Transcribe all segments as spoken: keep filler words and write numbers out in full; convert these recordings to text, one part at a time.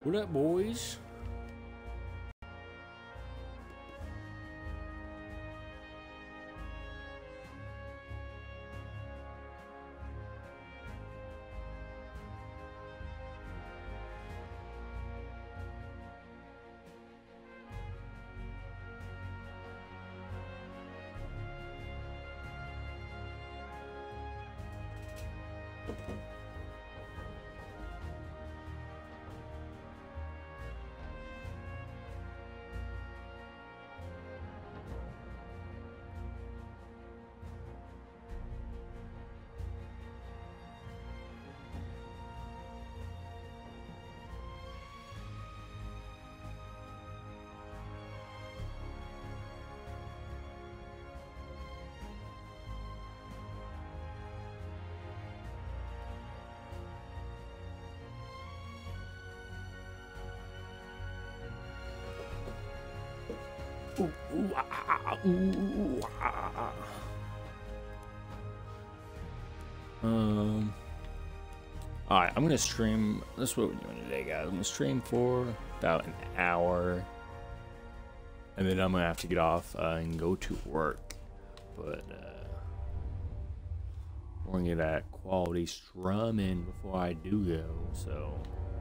What up, boys? Ooh, ooh, ah, ooh, ah. Um. All right, I'm gonna stream. That's what we're doing today, guys. I'm gonna stream for about an hour, and then I'm gonna have to get off uh, and go to work. But uh, we're gonna get that quality strumming before I do go. So.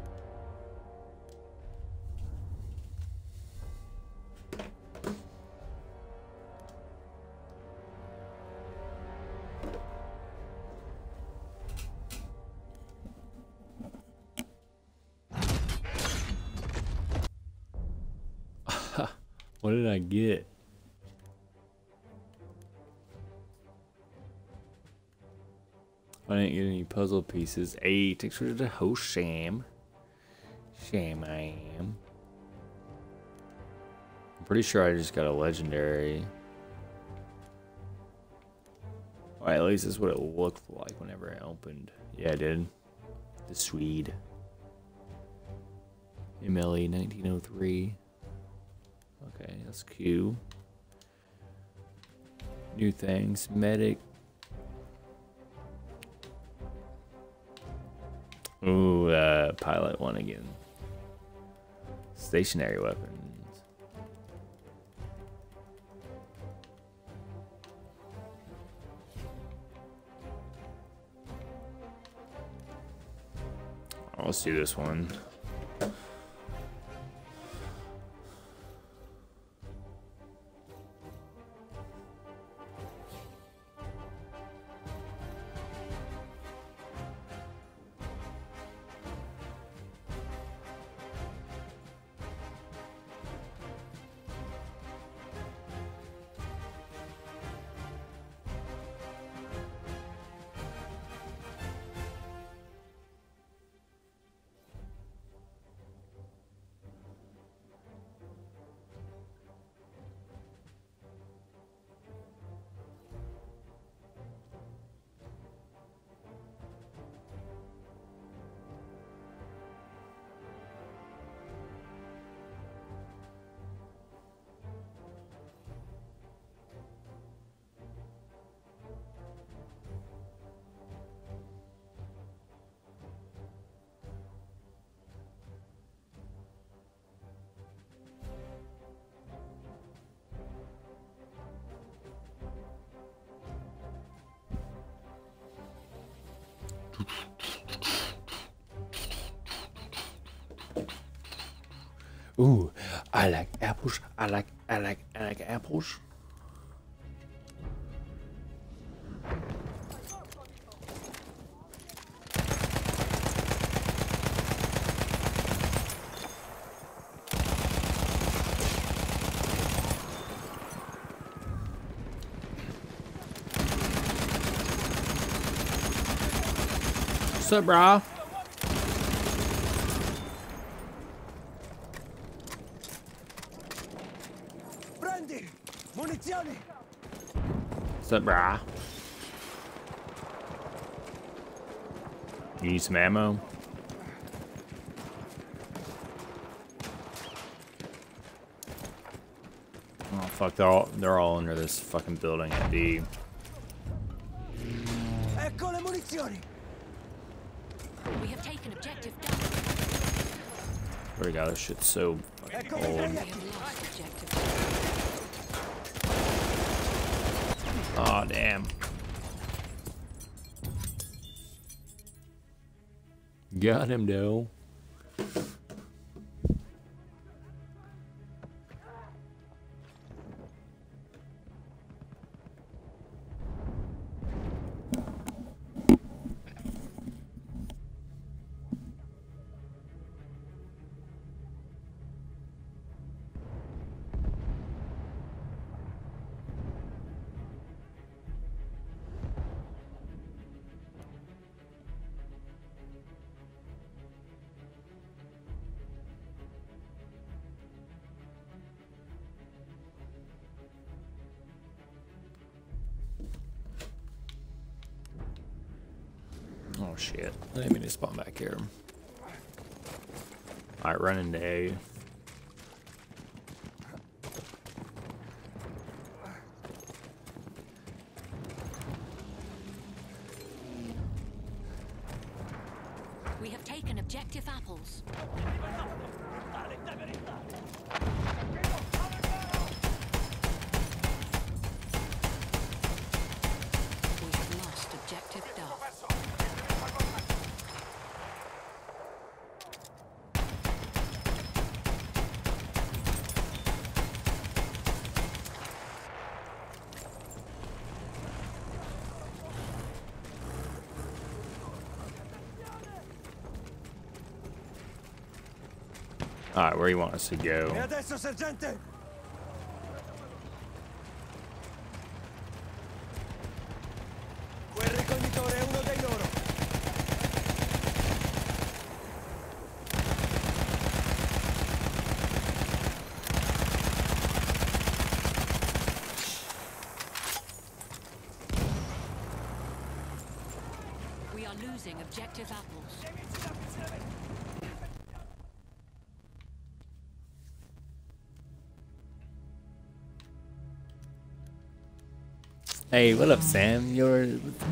What did I get? I didn't get any puzzle pieces. Hey, takes rid of the host sham. Sham I am. I'm pretty sure I just got a legendary. Alright, at least that's what it looked like whenever I opened. Yeah, I did. The Swede. M L E nineteen oh three. Okay, that's Q. New things. Medic. Ooh, uh, pilot one again. Stationary weapons. Oh, let's do this one. Ooh, I like apples. I like, I like, I like apples. What's up, bro? What's up, brah? You need some ammo? Oh fuck! They're all they're all under this fucking building at B. Ecco le munizioni. We have taken objective down. Swear to God, this shit's so fucking old. Aw, oh, damn. Got him, though. Oh shit, I didn't mean to spawn back here. Alright, run into A. We have taken objective apples. We have lost objective Duff. Alright, where do you want us to go? E adesso, sergente! Quel ricognitore è uno dei loro. We are losing objective apples. Hey, what up, Sam? You're...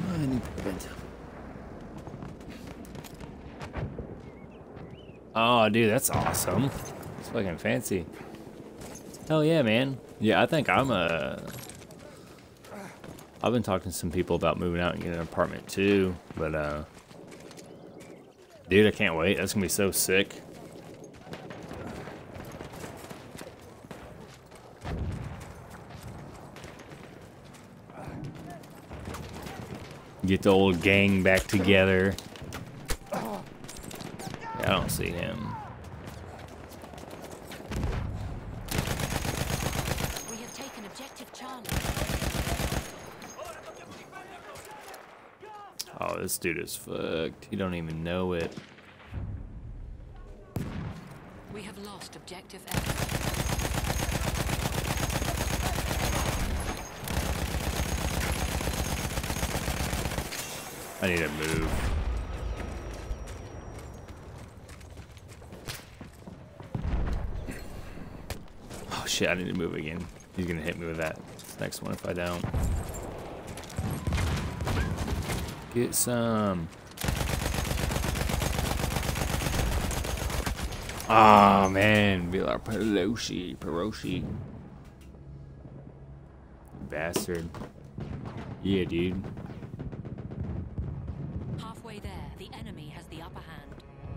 Oh, dude, that's awesome. It's fucking fancy. Hell yeah, man. Yeah, I think I'm a... I've been talking to some people about moving out and getting an apartment too, but uh... dude, I can't wait. That's gonna be so sick. Get the old gang back together. Yeah, I don't see him. We have taken objective Charlie. Oh, this dude is fucked. He don't even know it. We have lost objective F. I need to move. Oh shit, I need to move again. He's gonna hit me with that next one if I don't. Get some. Oh man, Villar Peroshi, Peroshi. Bastard. Yeah, dude. Halfway there, the enemy has the upper hand.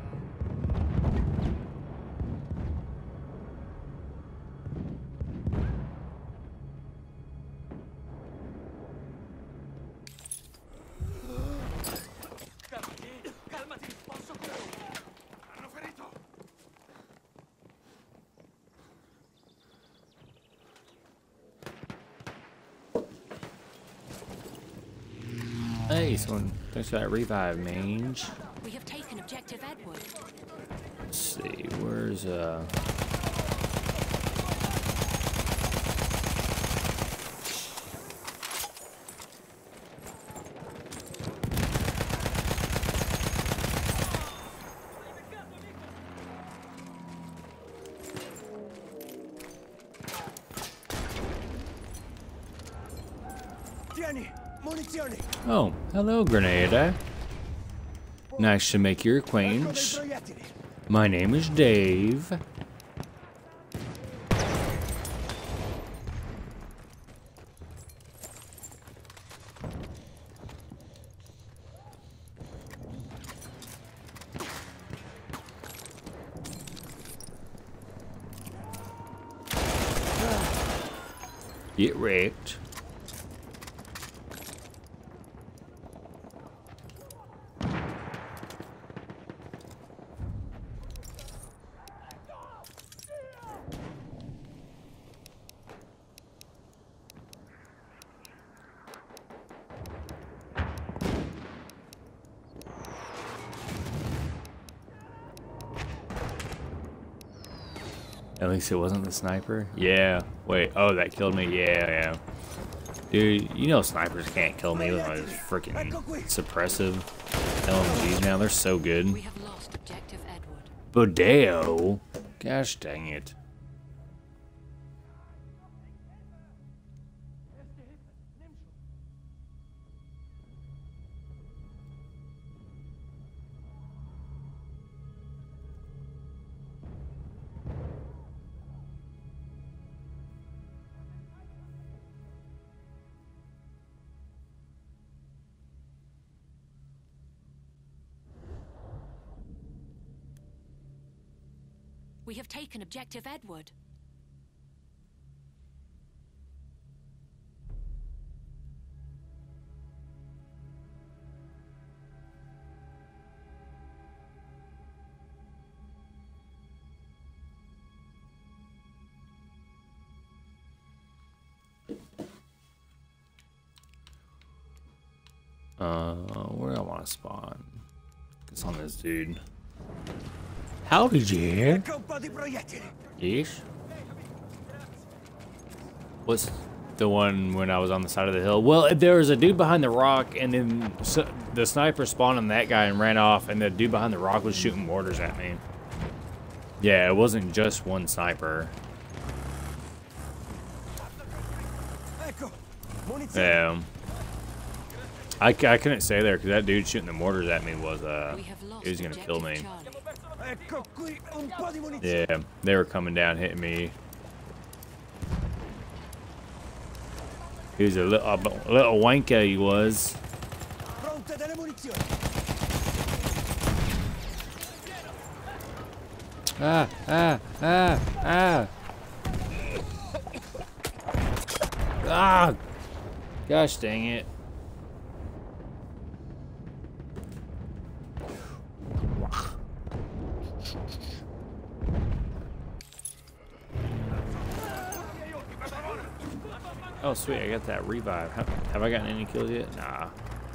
Hey, someone, thanks for that revive, mange. We have taken objective Edward. Let's see, where's uh Tieni, munizioni. oh, hello, Grenada. Nice to make your Ecco dei acquaintance. proiettili. My name is Dave. Get wrecked. At least it wasn't the sniper. Yeah. Wait. Oh, that killed me. Yeah, yeah. Dude, you know snipers can't kill me with my freaking suppressive L M Gs now. They're so good. We have lost objective Edward. Bodeo. Gosh dang it. We have taken objective Edward. Uh, where do I want to spawn? It's on this dude. How did you hear? Yes. What's the one when I was on the side of the hill? Well, there was a dude behind the rock, and then the sniper spawned on that guy and ran off, and the dude behind the rock was shooting mortars at me. Yeah, it wasn't just one sniper. Yeah. I, I couldn't stay there because that dude shooting the mortars at me was, uh, he was going to kill me. Yeah, they were coming down, hitting me. He was a little, a little wanker, he was. Ah, ah, ah, ah. Ah! Gosh dang it. Oh, sweet, I got that revive. Have, have I gotten any kills yet? Nah.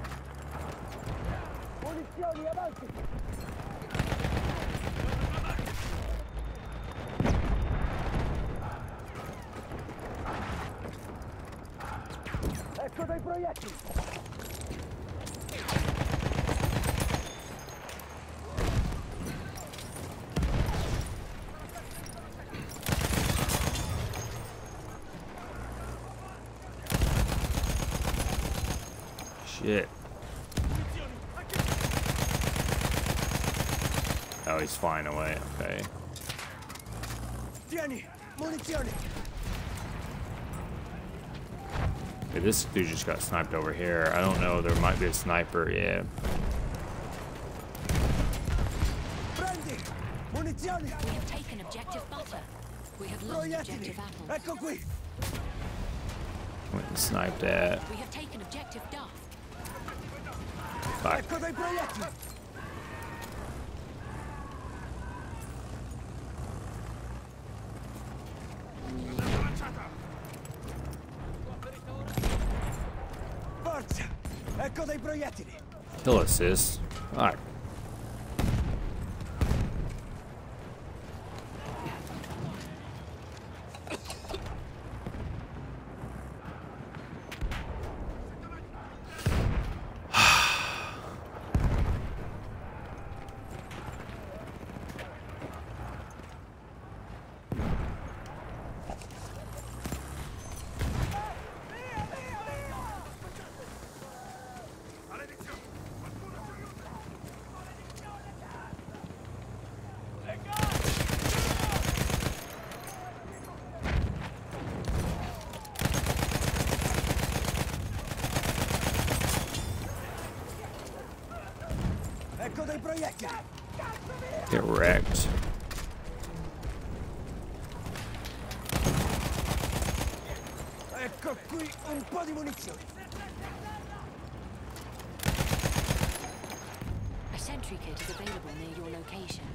Shit. Oh, he's flying away. Okay. Hey, this dude just got sniped over here. I don't know. There might be a sniper. Yeah. We have taken objective butter. We have lost objective apples. Went and sniped that. We have taken objective duff. Fuck. Kill assist. Alright. proiettili! Get wrecked. Ecco qui un po' di munizioni. A sentry kit is available near your location.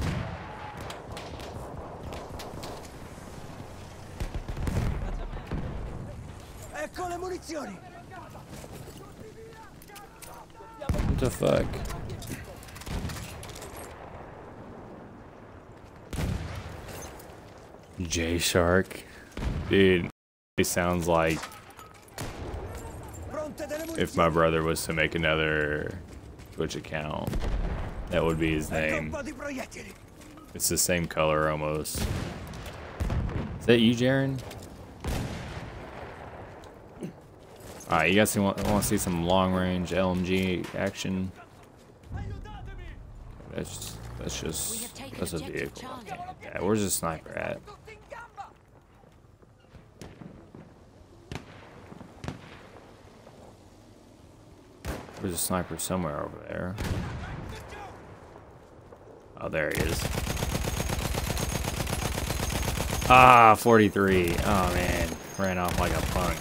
Ecco le munizioni. What the fuck? J Shark, dude. It sounds like Pronte delle munizioni. if my brother was to make another Twitch account, that would be his Ecco un name. po' di proiettili. It's the same color almost. Is that you, Jaren? Alright, you guys want, want to see some long-range L M G action? That's that's We just have taken that's a objective vehicle. Charlie. Yeah, where's the sniper at? There's a sniper somewhere over there. Oh, there he is. Ah, forty-three. Oh man, ran off like a punk.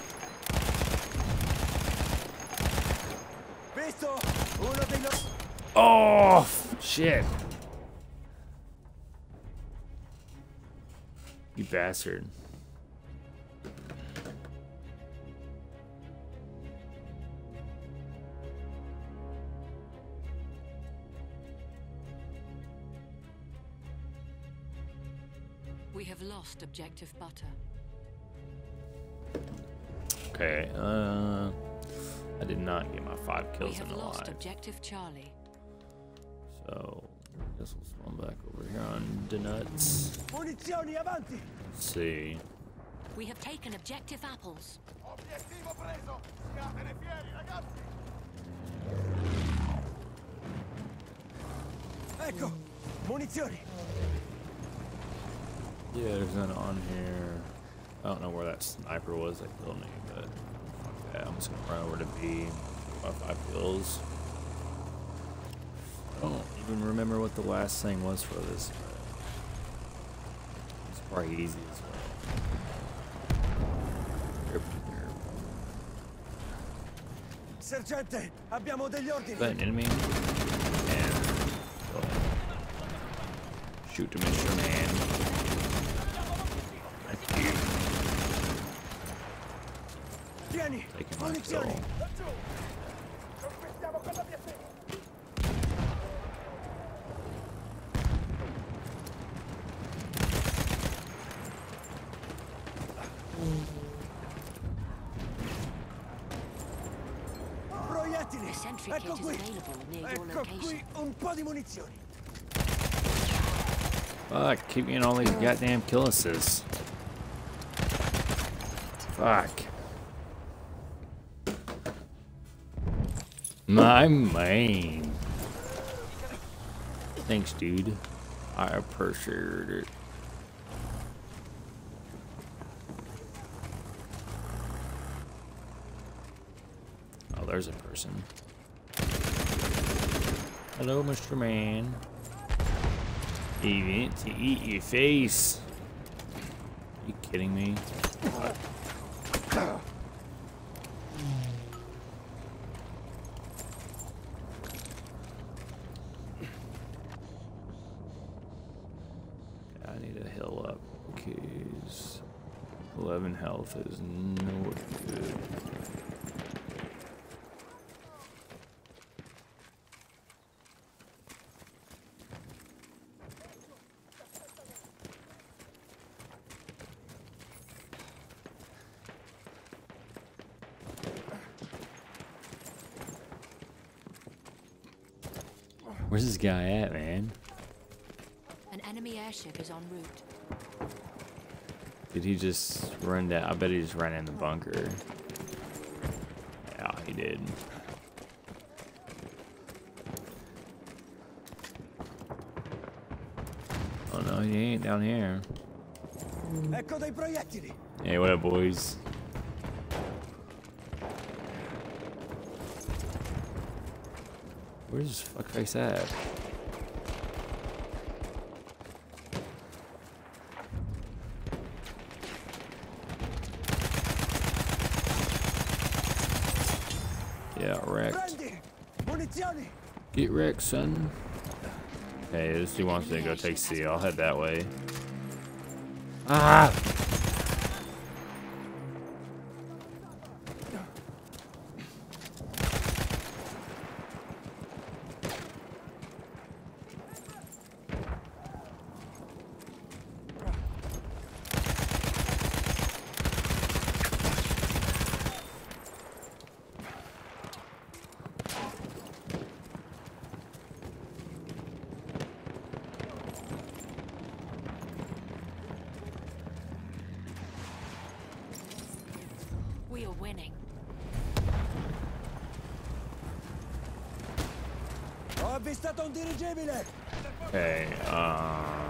Visto? Uno dei loro. Oh, shit. You bastard. We have lost objective butter. Okay, uh, I did not get my five We kills have in the lost live. objective Charlie. So, I guess we'll spawn back over here on the nuts. Munizioni avanti. Let's see. We have taken objective apples. Obiettivo preso. Statene fieri, ragazzi. Ecco, munizioni. Yeah, there's none on here. I don't know where that sniper was that killed me, but fuck that. I'm just gonna run over to B. Get my five kills. I don't even remember what the last thing was for this, but it's probably easy as well. Yep, there. Sergente, abbiamo degli ordini. Is that an enemy? And go ahead. Shoot to Mister Man. Thank you. Tieni, Taking my munizioni. kill. Conquistiamo quell'obiettivo. Proiettili. A sentry Ecco kit is qui. available near your Ecco qui location. un po' di munizioni. Fuck, keep getting all these goddamn kill assists. Fuck. My main. Thanks, dude. I appreciate it. Oh, there's a person. Hello, Mister Man. Even to eat your face. Are you kidding me? I need to heal up because eleven health is not good. Where's this guy at, man? An enemy airship is en route. Did he just run down? I bet he just ran in the bunker. Yeah, he did. Oh no, he ain't down here. Ecco dei proiettili. Hey, what up, boys? Where's this fuckface at? Yeah, wrecked. Prendi! Munizioni! Get wrecked, son. Hey, this dude wants me to go take C. I'll head that way. Ah! We are winning. Ho avvistato un dirigibile! Okay, uh...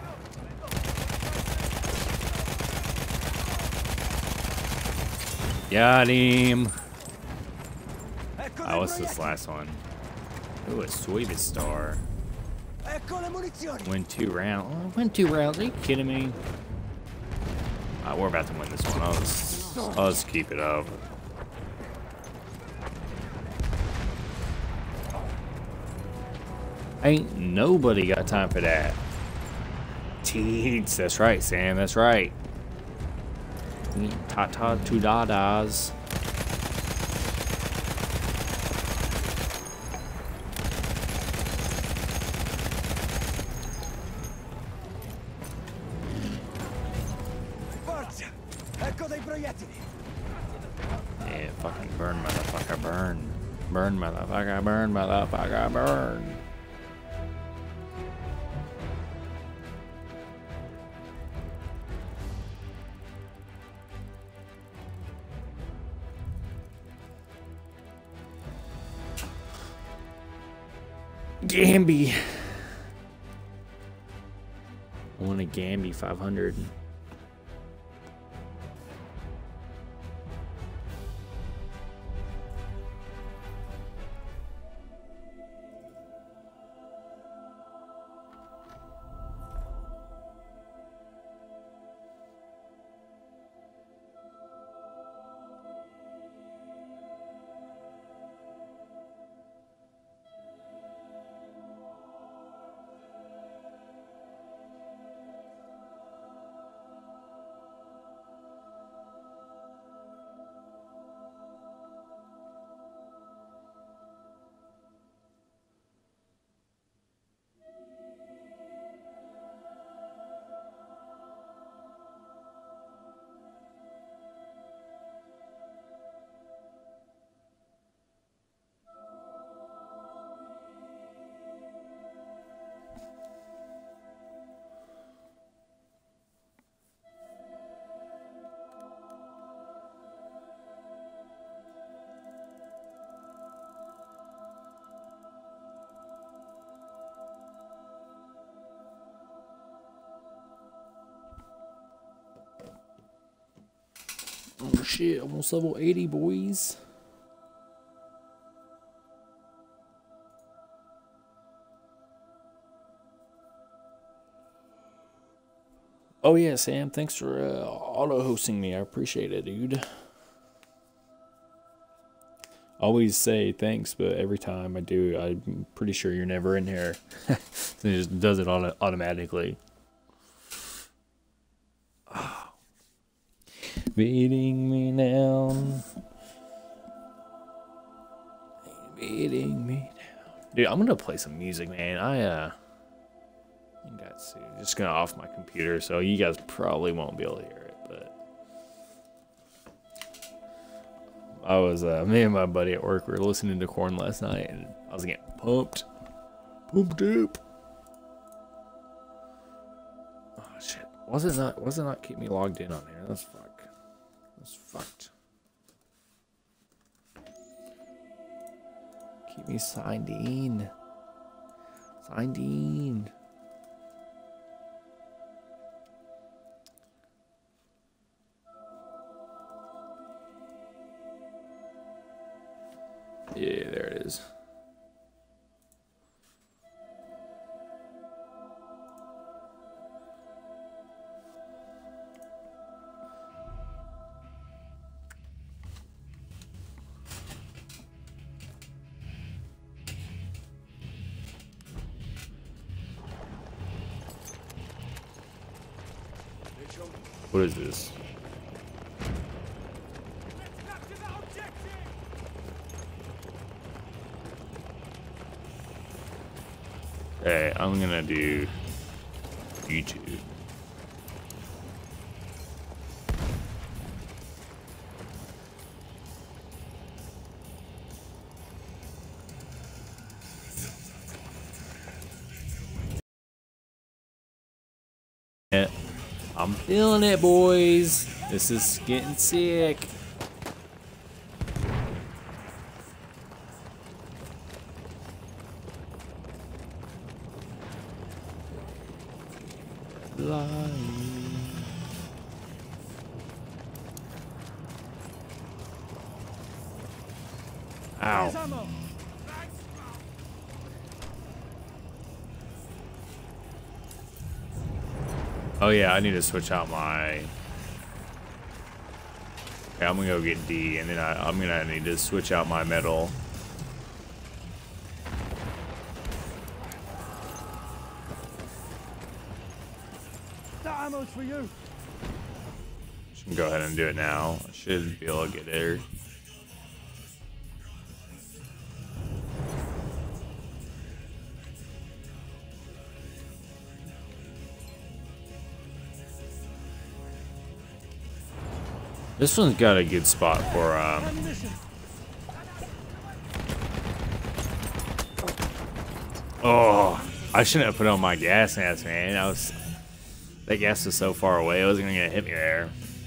got him! Ecco Oh, dei what's this proiettili! last one? Ooh, a Sweetie Star. Ecco le munizioni! Win two rounds. Oh, win two rounds? Are you kidding me? Alright, we're about to win this one. I'll just, I'll just keep it up. Ain't nobody got time for that. Teats, that's right, Sam, that's right. Ta-ta, two-da-das. Forza! Ecco dei proiettili! Yeah, fucking burn, motherfucker, burn. Burn, motherfucker, burn, motherfucker, burn. Gambi. I want a Gambi five hundred. Oh shit, almost level eighty, boys. Oh yeah, Sam, thanks for uh, auto-hosting me. I appreciate it, dude. I always say thanks, but every time I do, I'm pretty sure you're never in here. It just does it auto automatically. Oh. Beating me down. Beating me down. Dude, I'm gonna play some music, man. I, uh... got to. Just gonna off my computer, so you guys probably won't be able to hear it, but... I was, uh, me and my buddy at work were listening to Korn last night, and I was getting pumped. Pumped up. Oh, shit. Was it not, was it not keep me logged in on here? That's fuck. That's fucked. Keep me signed in. Signed in. Yeah, there it is. What is this? Okay, I'm gonna do YouTube. Yeah, I'm feeling it, boys. This is getting sick. Ow. Oh yeah, I need to switch out my... Okay, I'm gonna go get D, and then I, I'm gonna need to switch out my metal. That ammo's for you. Should go ahead and do it now. I should be able to get there. This one's got a good spot for um oh, I shouldn't have put on my gas mask, man. I was that gas was so far away, it wasn't gonna hit me there.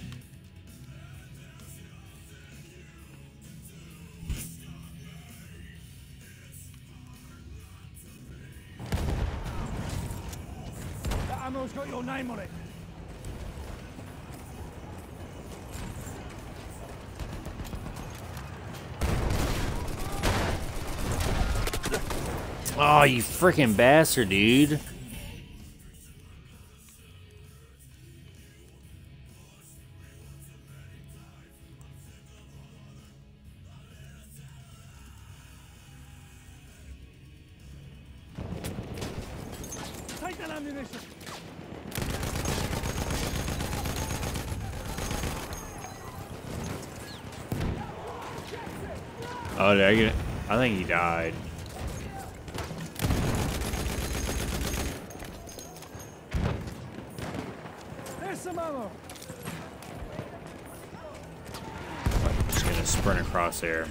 That ammo's got your name on it. Oh, you freaking bastard, dude. Take that ammunition. Oh, did I get it? I think he died. Some ammo. I'm just gonna sprint across there.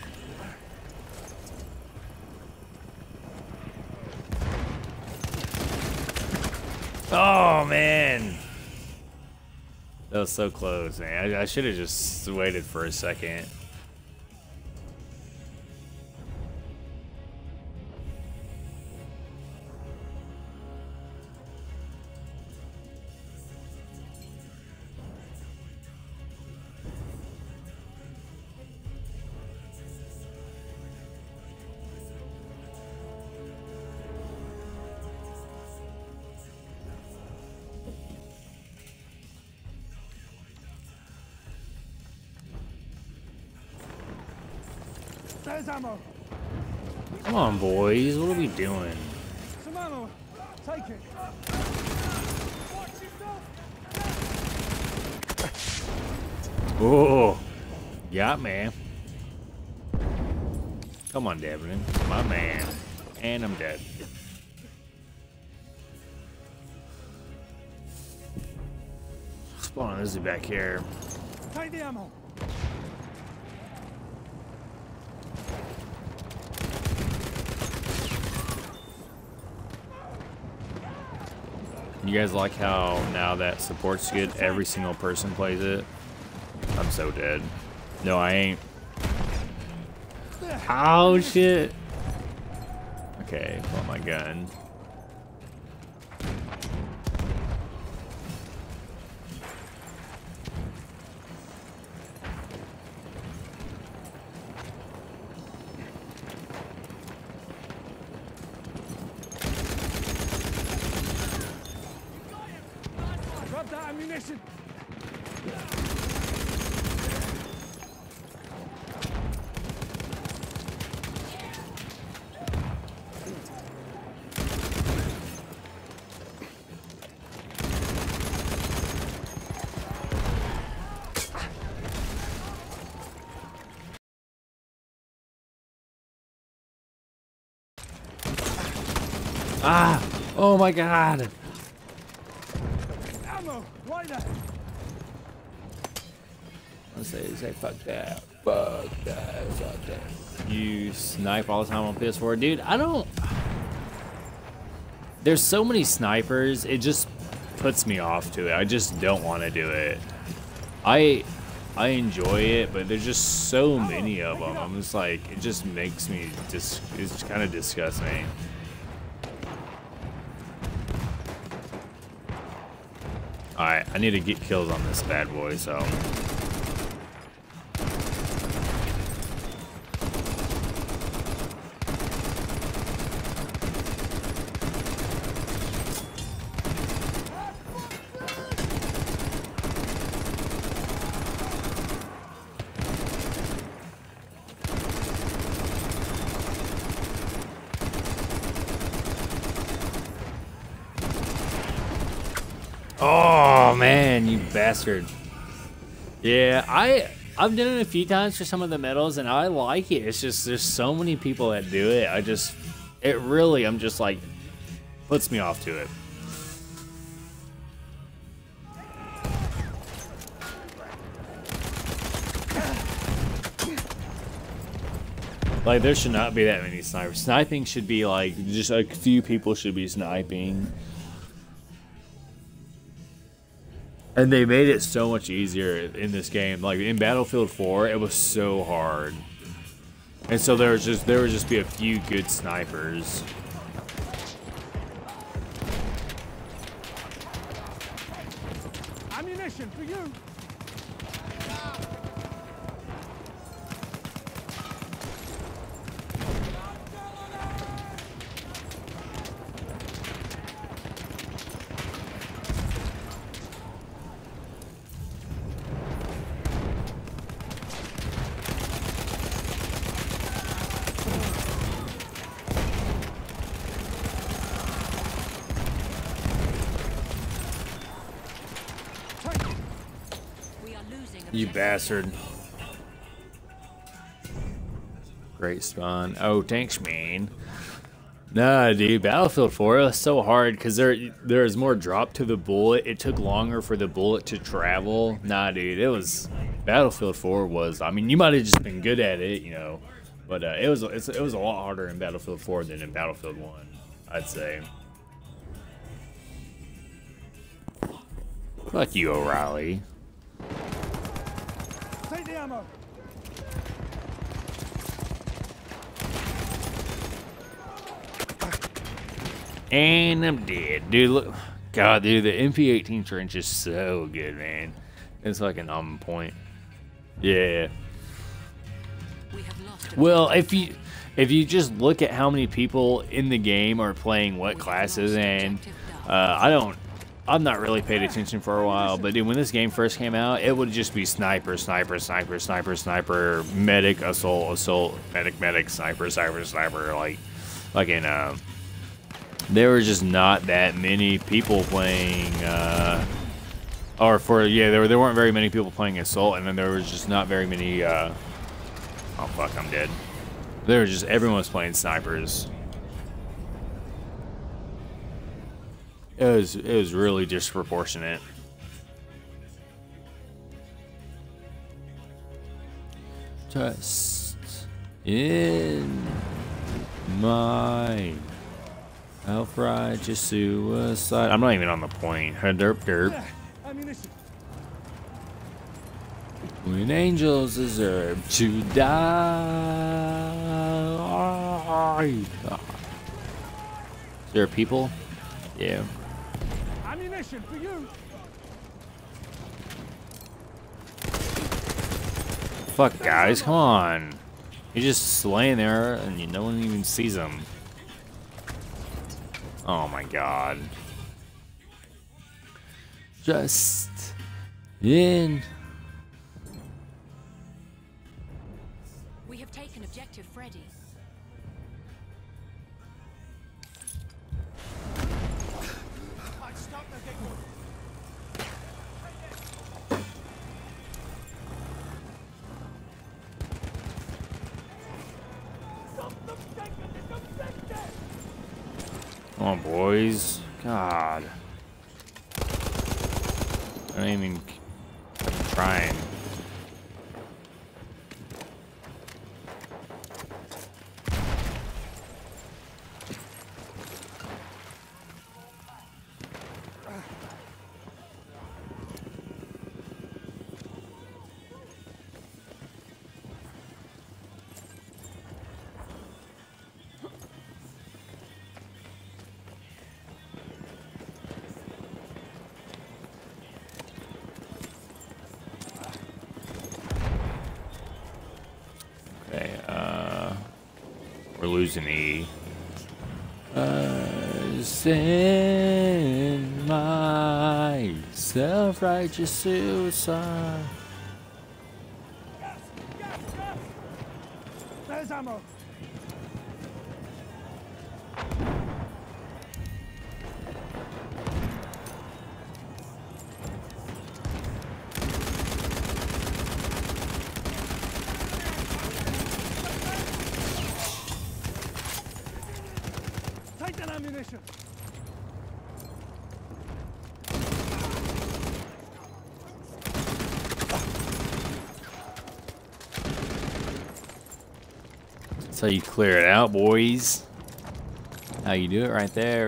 Oh man, that was so close, man. I, I should have just waited for a second. There's ammo. Come on, boys. What are we doing? Some ammo. Take it. Oh, yeah, man. Come on, Devlin. My man. And I'm dead. Spawn Izzy back here. Take the ammo. You guys like how now that support's good, every single person plays it? I'm so dead. No, I ain't. Oh, shit. Okay, pull out my gun. Grab that ammunition. Ah! Oh my god! Ammo! Right there! Let's say, say fuck that. Fuck that. Fuck that. You snipe all the time on P S four. Dude, I don't... There's so many snipers, it just puts me off to it. I just don't want to do it. I I enjoy it, but there's just so many of them. I'm just like, it just makes me just, it's just kind of disgusting. Alright, I need to get kills on this bad boy, so. Oh man, you bastard. Yeah, I I've done it a few times for some of the medals and I like it. It's just there's so many people that do it. I just it really I'm just like puts me off to it. Like there should not be that many snipers. Sniping should be like just a few people should be sniping. And they made it so much easier in this game. Like in Battlefield four, it was so hard. And so there was just there would just be a few good snipers. Ammunition for you! You bastard. Great spawn. Oh, thanks, man. Nah, dude, Battlefield four was so hard because there there's more drop to the bullet. It took longer for the bullet to travel. Nah, dude, it was Battlefield four was. I mean, you might have just been good at it, you know, but uh, it was it's, it was a lot harder in Battlefield four than in Battlefield one, I'd say. Fuck you, O'Reilly. Take the ammo! And I'm dead. Dude, look. God, dude, the M P eighteen trench is so good, man. It's like an on point. Yeah. We have lost Well, if you if you just look at how many people in the game are playing what classes, and uh, I don't, I'm not really paid attention for a while, but dude, when this game first came out, it would just be sniper, sniper, sniper, sniper, sniper, medic, assault, assault, medic, medic, sniper, sniper, sniper, like, like in uh. There were just not that many people playing, uh, or for, yeah, there, were, there weren't very many people playing Assault, and then there was just not very many, uh, oh fuck, I'm dead. There was just, everyone was playing snipers. It was, it was really disproportionate. Just in my self-righteous suicide. I'm not even on the point. Derp derp. Ammunition! When angels deserve to die. Is there people? Yeah. Ammunition for you! Fuck, guys, come on. You're just laying there and you, no one even sees him. Oh my god. Just in. We have taken objective Freddy. Come on, boys. God. I don't even I'm trying. Okay, uh, we're losing E. Uh, send my self-righteous suicide. Gas! Gas! Gas! There's ammo! Take that ammunition! That's how you clear it out, boys. How you do it right there.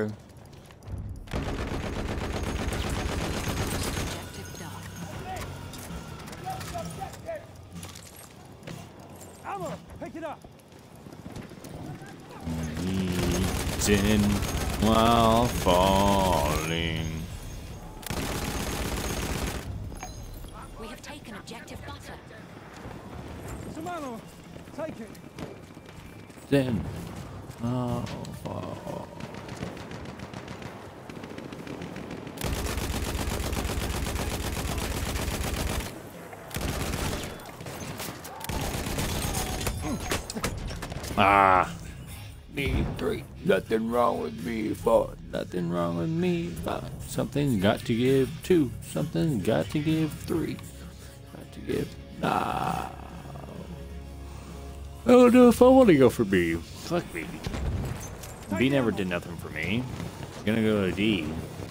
Objective done. Ammo! Pick it up! Eating while falling. We have taken objective butter. Some ammo! Take it! Then while fall. Ah. Me three. Nothing wrong with me. Four. Nothing wrong with me. Five. Something's got to give. Two. Something's got to give. Three. Got to give. Nah. I don't know if I want to go for B. Fuck B. B never did nothing for me. I'm gonna go to D.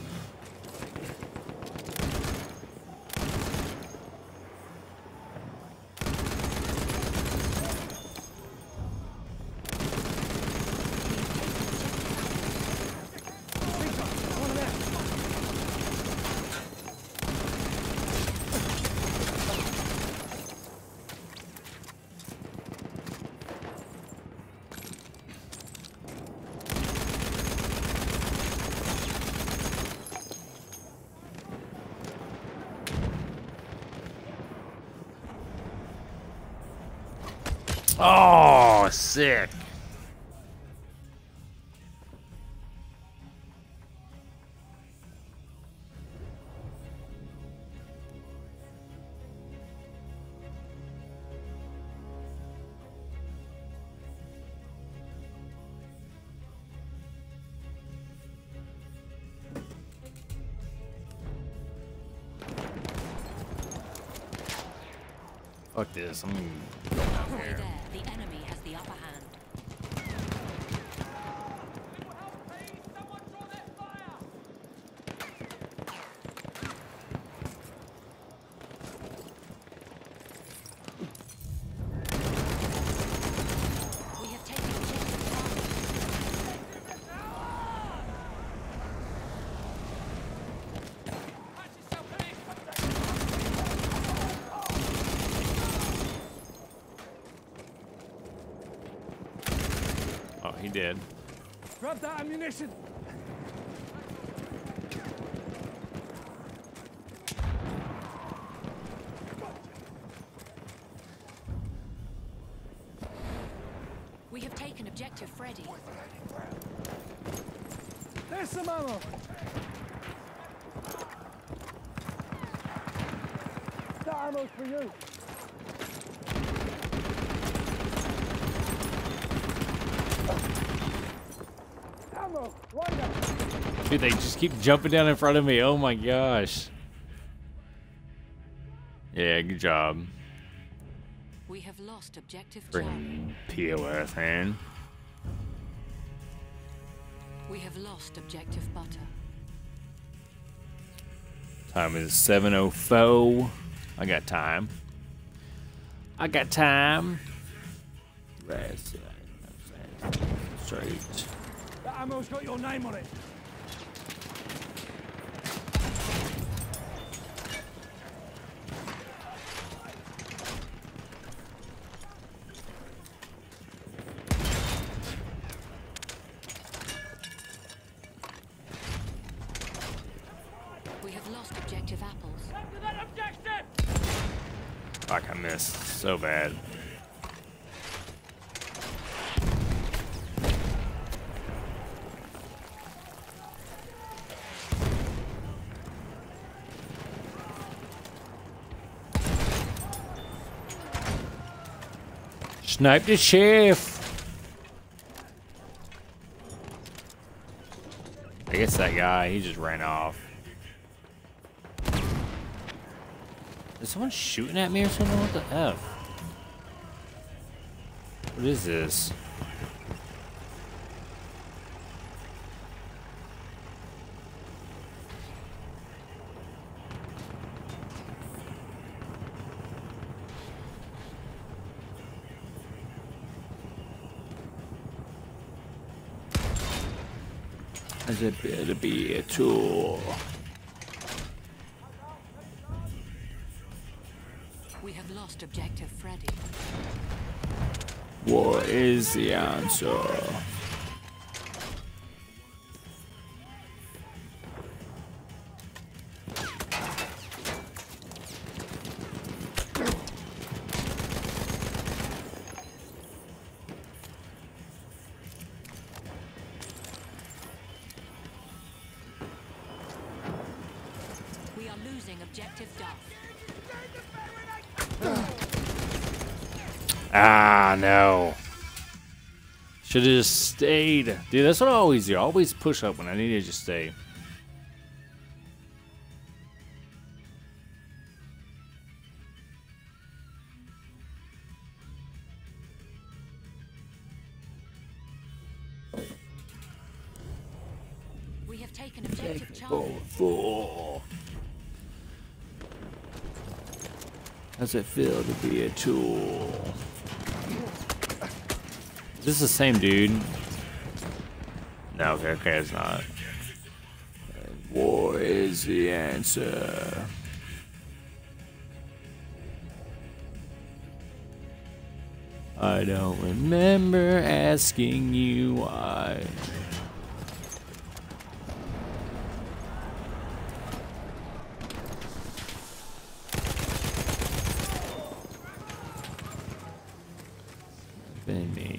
Oh, sick. Fuck this. I'm gonna go down Halfway here. there, the enemy has the upper hand. We have taken objective Oh, he did. Grab that ammunition! We have taken objective Freddy. There's some ammo! That ammo's for you! Ammo! Right now! Dude, they just keep jumping down in front of me. Oh my gosh. Yeah, good job. We have lost objective Charlie. Bring P O S, man. We have lost objective butter. Time is seven oh four. I got time. I got time. Right. Straight. That ammo's got your name on it. We have lost objective apples. After that objective! Fuck, I missed so bad. Snipe the chef. I guess that guy, he just ran off. Is someone shooting at me or something? What the F? What is this? As it better be a tool. We have lost objective Freddy. What is the answer? We are losing objective Duff. Ah, no. Should have just stayed. Dude, that's what I always do. I always push up when I need to just stay. We have taken objective Oh, Charlie. fool. How's it feel to be a tool? This is the same dude. No, okay, okay, it's not. War is the answer. I don't remember asking you why. Been me.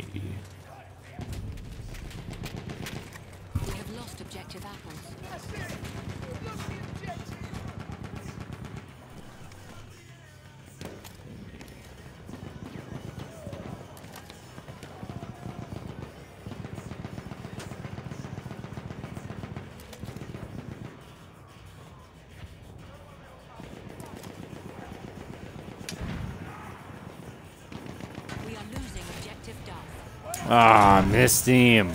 We have lost objective apples. That's it! We've lost the objective! We are losing objective Duff. Ah, missed him.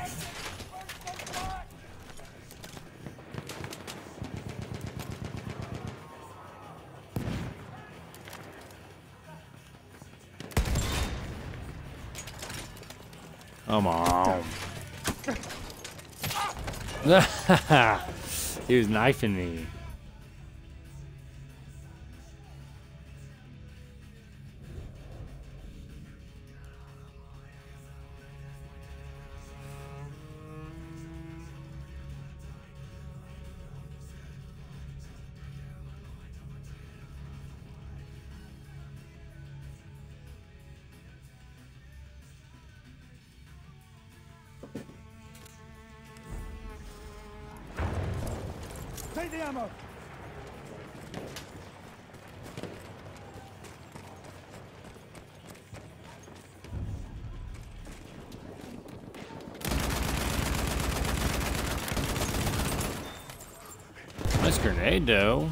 Come on. He was knifing me. Take the ammo! Nice grenade, though.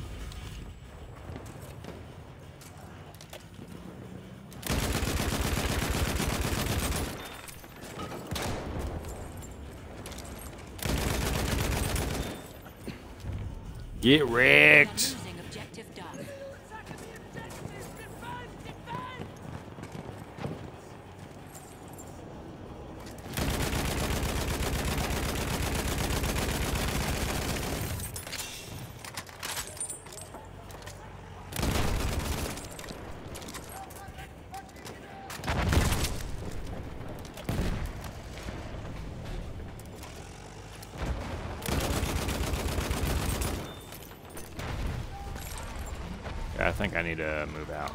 Get wrecked. Losing objective Duff. I think I need to move out.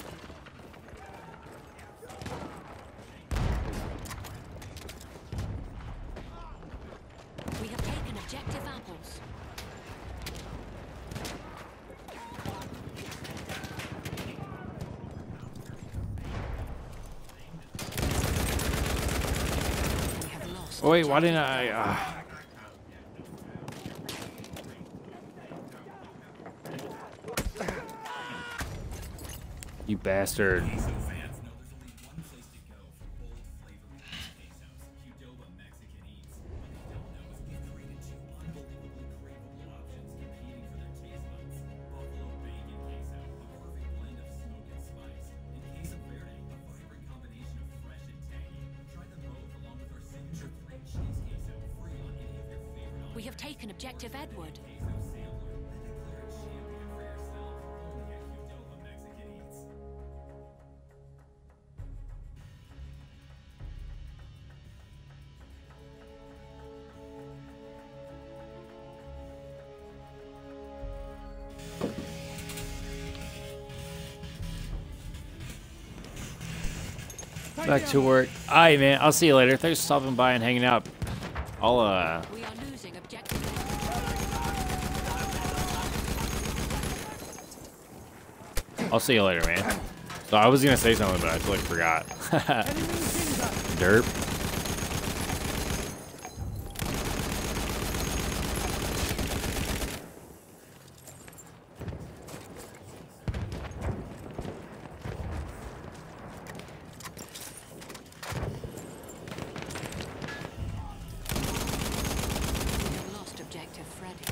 We have taken objective apples. We have lost. Oh, wait, why didn't I? Uh... You bastard. We have taken objective Edward. Back to work. Alright, man. I'll see you later. Thanks for stopping by and hanging out. I'll, uh... We are losing objective. I'll see you later, man. So I was gonna say something, but I totally forgot. Derp. We have lost objective Freddy.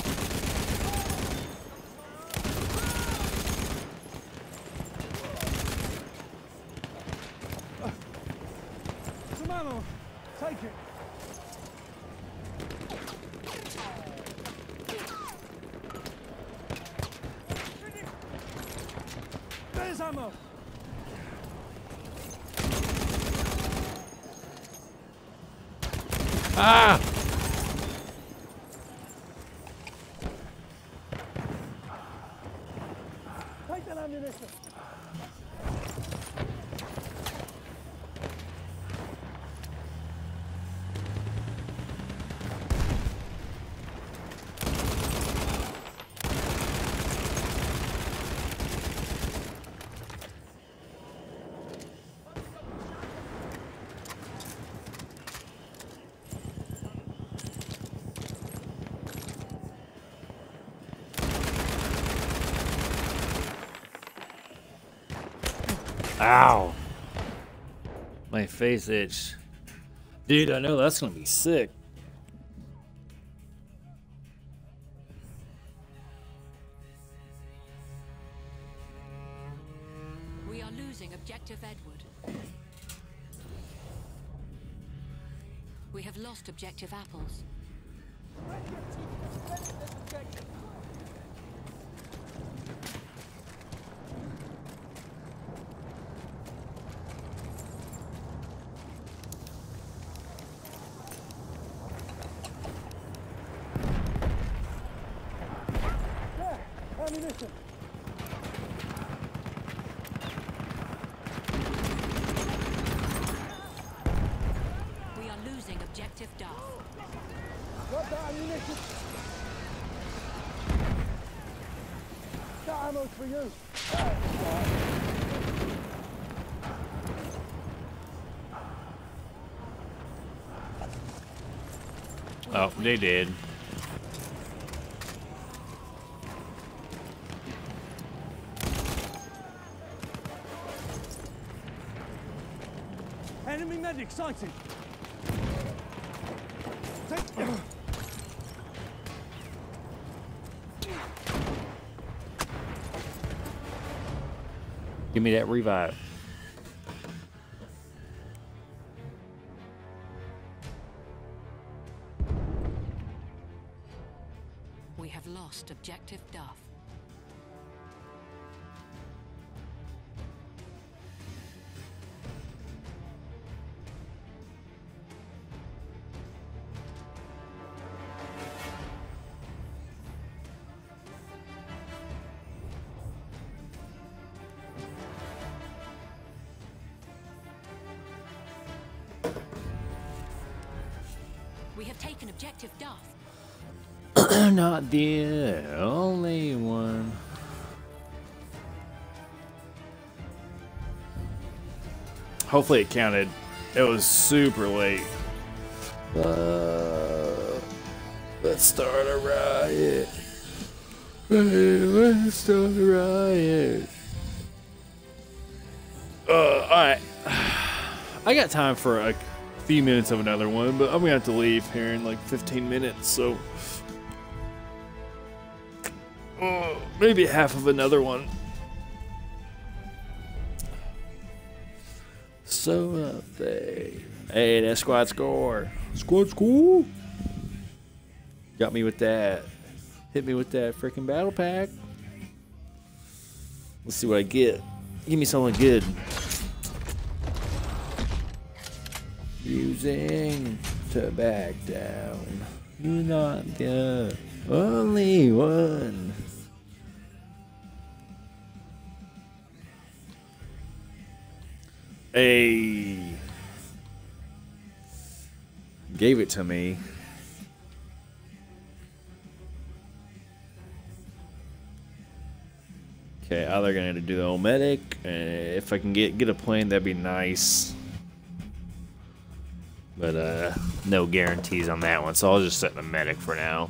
Some ammo. Take it. There's ammo. Ah! Take that ammunition. Ow. My face itch. Dude, I know that's gonna be sick. We are losing objective Edward. We have lost objective apples. Ammunition. We are losing objective Duff. Got that ammunition. That ammo's for you. Oh, they did. Enemy medic sighted. Take Give me that revive. We have lost objective Duff. We have taken objective Duff. Not the only one. Hopefully it counted. It was super late. Uh, let's start a riot. Let's start a riot. Uh, alright. I got time for a few minutes of another one, but I'm gonna have to leave here in like fifteen minutes, so uh, maybe half of another one. So uh, they, hey, that squad score, squad score. Got me with that. Hit me with that freaking battle pack. Let's see what I get. Give me something good. Using to back down. You're not the only one. Hey. Gave it to me. Okay, either gonna do the old medic. Uh, if I can get get a plane, that'd be nice. But uh, no guarantees on that one, so I'll just set the medic for now.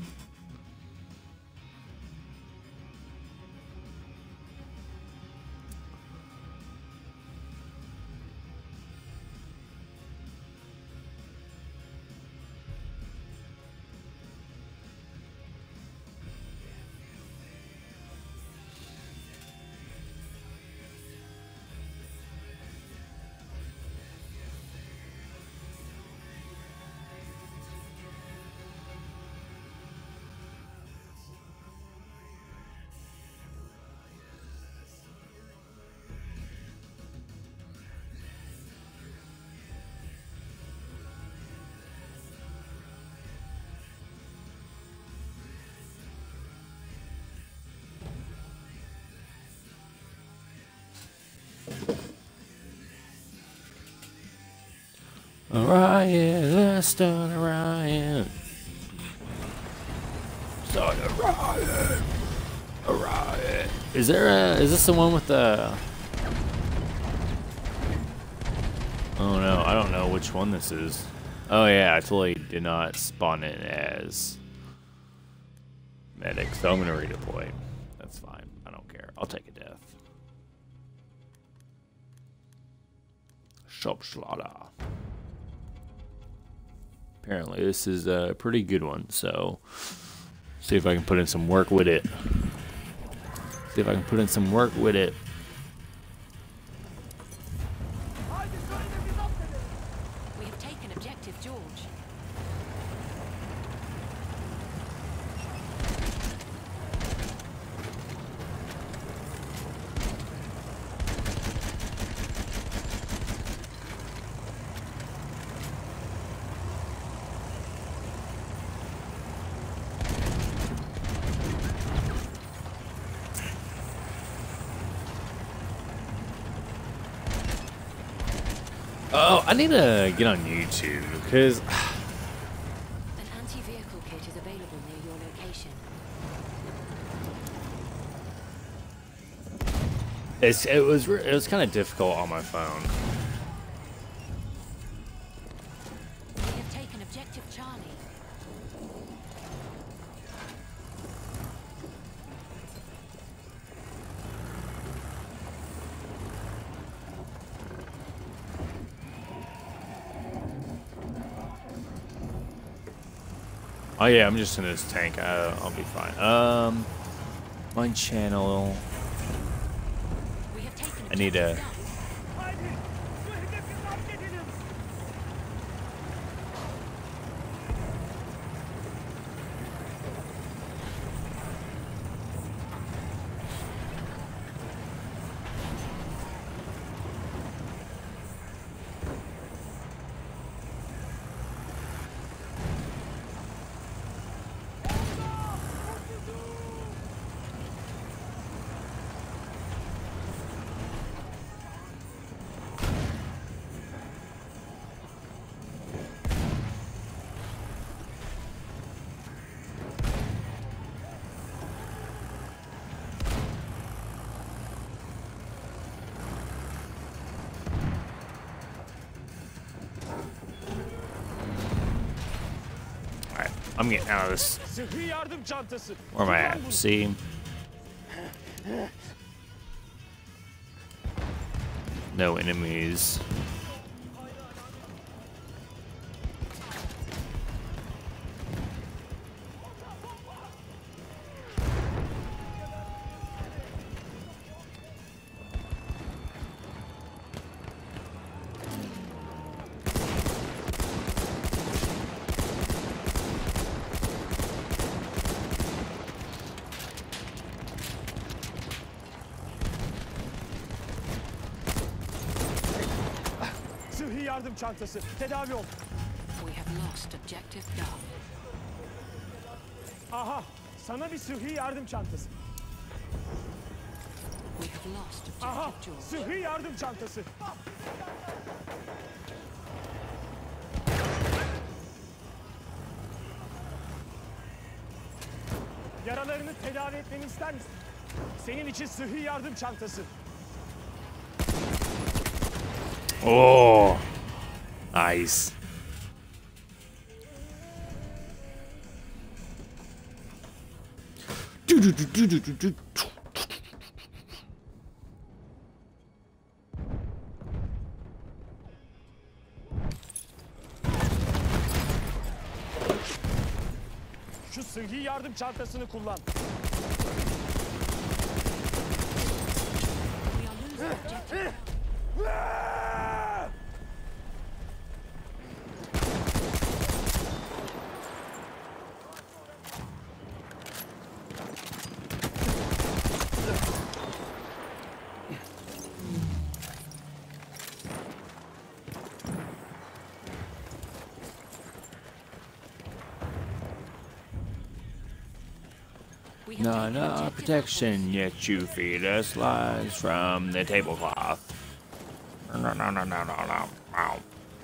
A riot, let's start a riot. Start a riot. A riot. Is there a, is this the one with the... Oh no, I don't know which one this is. Oh yeah, I totally did not spawn it as medic, so I'm gonna redeploy. That's fine, I don't care. I'll take a death. Shop slaughter. Apparently this is a pretty good one, so see if I can put in some work with it. See if I can put in some work with it. We have taken objective George. Oh, I need to get on YouTube because An anti-vehicle kit is available near your location. it's it was re- it was kind of difficult on my phone. We have taken objective Charlie. Oh yeah, I'm just in this tank. I, I'll be fine. Um, my channel. We have taken I need to. Haydi! Şu hedefi zapt edelim! Alright, I'm getting out of this. Sıhhi yardım çantası. Where am I Kullan at? bunu. See? No enemies. Sıhhi yardım çantası. Tedavi ol. We have lost objective Duff. Aha! Sana bir sıhhi yardım çantası. We have lost Aha! objective George. Sıhhi yardım çantası. Yaralarını tedavi etmeni ister misin? Senin için sıhhi yardım çantası. Oh, nice. Şu sıhhi yardım çantasını kullan. We are losing objective Duff. We have No, taken no objective protection, yet you feed us lies from the tablecloth. No, no, no, no, no, no, no.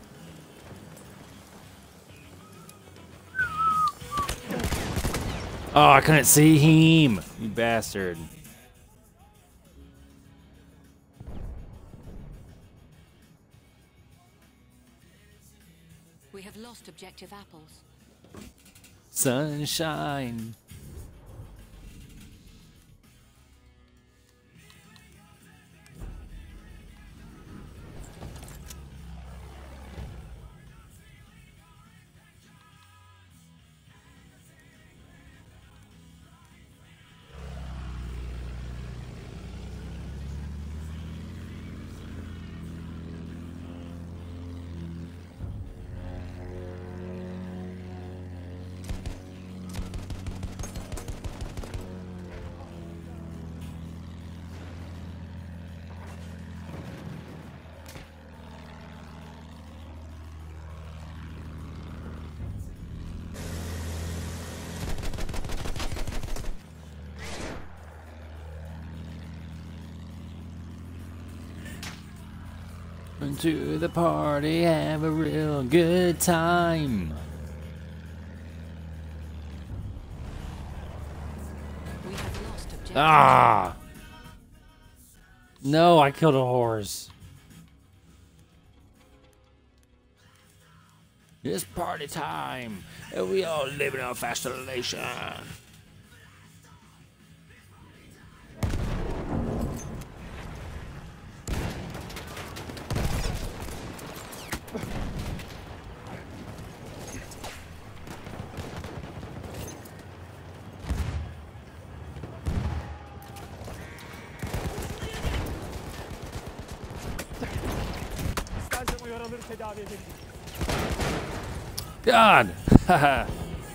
Oh, I couldn't see him, you bastard. We have lost objective apples. Sunshine. To the party, have a real good time. We have lost objective. Ah! No, I killed a horse. It's party time, and we all live in a fascination. onları tedavi edebilir. God. Haha.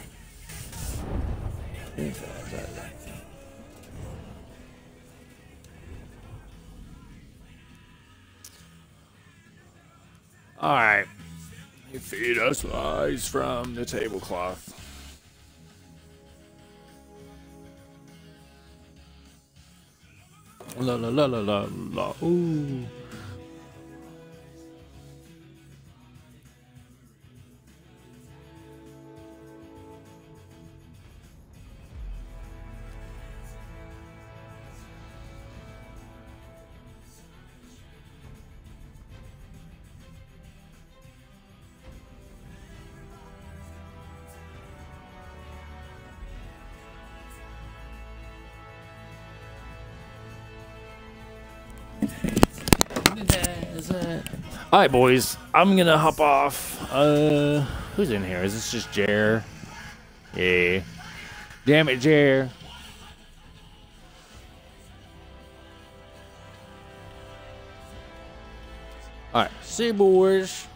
All right. You feed us lies from the tablecloth. La la la la la la. Ooh. All right, boys. I'm gonna hop off. Uh, who's in here? Is this just Jer? Yeah. Damn it, Jer. All right, see you, boys.